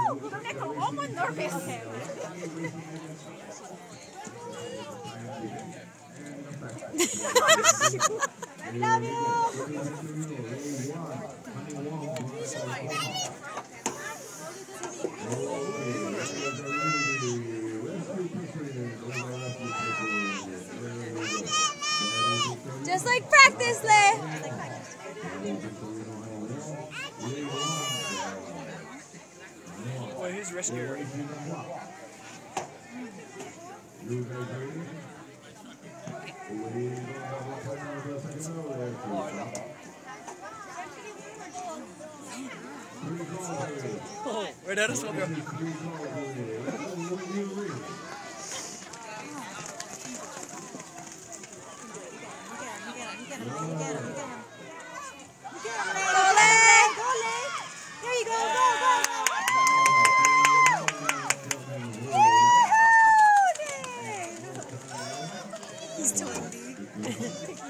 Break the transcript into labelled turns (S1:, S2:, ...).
S1: 그럼 내가 어머 nervous. I love you. Just like practice, Lay.
S2: Well, he's rescuer. Oh, where'd that one go?
S1: He's 20.